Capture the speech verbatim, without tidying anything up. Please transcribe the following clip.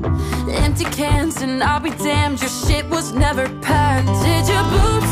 Empty cans and I'll be damned, your shit was never packed. Did your boots